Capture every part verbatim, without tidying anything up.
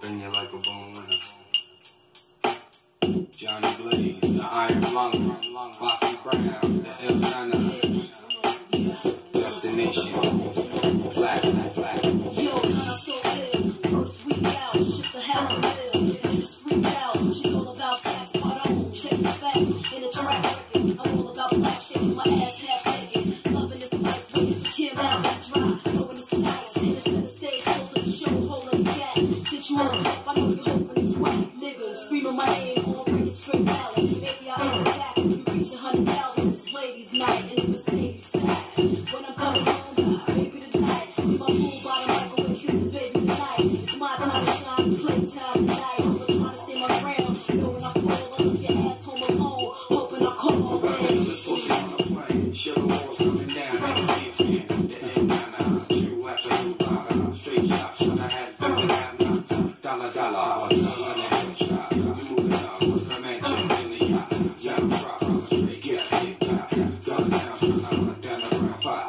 Bend you like a bone winner. Johnny Blaze, the Iron Lung, Foxy Brown, the El Nana, Destination, Black, Black, Black. Yo, man, I'm so ill. First week out, shit the hell of a bill. Niggas freak out, she's all about sex, part on, check the facts. In the track record, I'm all about black shit, my ass half naked. Loving this life, waiting for Kim out and dry. Going to slice, instead of stage, go to the show, holding the cat. Since you on the hope, I know you're hoping it's whack. Niggas screaming my name, all bring it straight out. Maybe I'll answer back when you reach a hundred thousand. It's ladies' night in the Mercedes stack. When I'm coming home, baby tonight. Leave my pool by the microwave, kiss the baby tonight. It's my time to shine, it's playtime tonight. I'm trying to stay my ground. Know when I fall, I leave your ass home alone. Hoping I call all day. This pussy on the plane, sugar walls coming down. Niggas can't stand the end now. True after two dollar, straight shots. When I had better than have nots. Dollar, dollar, dollar, dollar, shot. We moving up, with the mansion in the yacht. Young rock, straight gas, hit got. Dollar down, I'm down the ground five.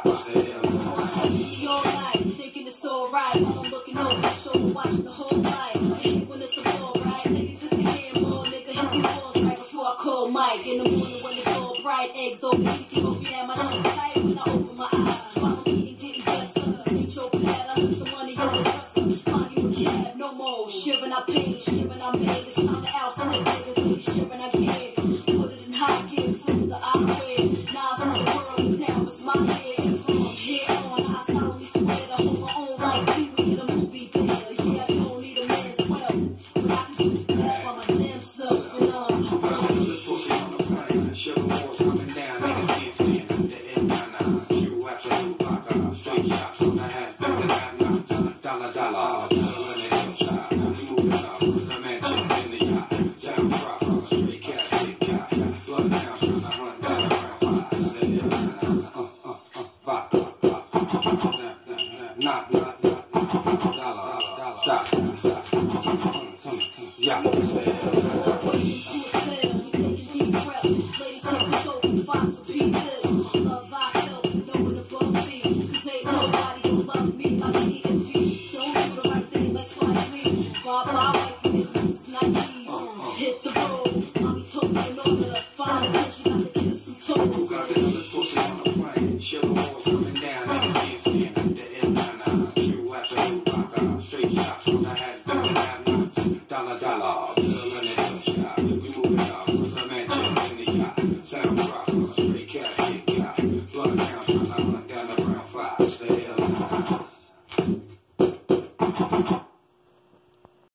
All night, thinking it's alright. While I'm looking over the shoulder, watching the whole night. Hate when it's a ball, right? Niggas just getting more, nigga. Hit these balls right before I call Mike. In the morning when it's all bright, eggs open, easy, hope you have my shit tight when I open my eyes. While I'm eating, getting dressed up, sneak your pad, some money on the dust. Find you a cab, no more. Shivering, I paid, shivering, I made. It's time to outside niggas, make shivering, I gave. Put it in high gear, from the highway. Now it's my world, now it's my head. And from here on, I solemnly swear to hold my own like Pee Wee in a movie theater. Yeah, I don't need a man's wealth, but I can do that by my damn self. And um, This pussy on the plane, sugar walls coming down. Niggas can't stand the end now. True after two dollar, straight shots. When I had better than have nots. Dollar, dollar, dollar, and a shot. We moving up, with the mansion in the yacht. Down drop, straight cash, big cat. Blood down, trying to run down around five. Say yeah, uh, uh, uh, rock, rock, rock. Knock, knock, knock, dollar, dollar, stop, stop. Yeah, waiting to exhale, we taking deep breaths. Ladies, take the soap and find to repeat this. Love thyself, knowing above me. Cause ain't nobody gonna love me like me and me. Don't do the right thing, let's find me. Bye bye, wife, and it looks like these. Hit the road, mommy told me in order to find a bitch, you gotta give some toes. who got the other pussy on the plane? Sugar walls coming down, niggas can't stand the end now. True after two dollar, straight shots. When I had better than have nots. Dollar, dollar, bill and a shot. We moving up, with the mansion in the yacht. Sound rock, straight cash, hit got. Blood down, trying to run down the ground five. Stay hell.